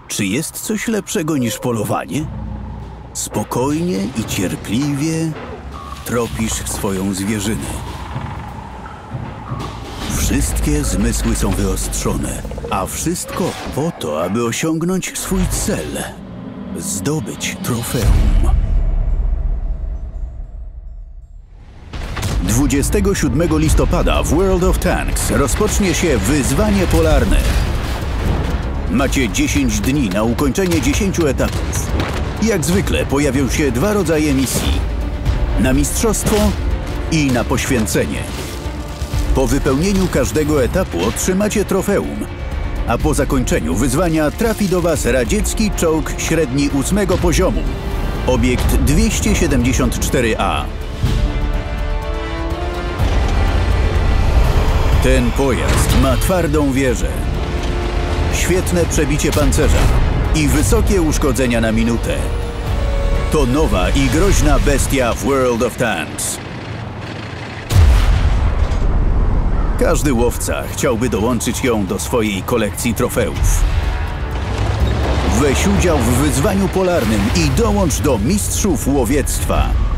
Czy jest coś lepszego niż polowanie? Spokojnie i cierpliwie tropisz swoją zwierzynę. Wszystkie zmysły są wyostrzone, a wszystko po to, aby osiągnąć swój cel – zdobyć trofeum. 27 listopada w World of Tanks rozpocznie się wyzwanie polarne. Macie 10 dni na ukończenie 10 etapów. Jak zwykle pojawią się dwa rodzaje misji. Na mistrzostwo i na poświęcenie. Po wypełnieniu każdego etapu otrzymacie trofeum, a po zakończeniu wyzwania trafi do Was radziecki czołg średni 8 poziomu. Obiekt 274A. Ten pojazd ma twardą wieżę, świetne przebicie pancerza i wysokie uszkodzenia na minutę. To nowa i groźna bestia w World of Tanks. Każdy łowca chciałby dołączyć ją do swojej kolekcji trofeów. Weź udział w wyzwaniu polarnym i dołącz do mistrzów łowiectwa.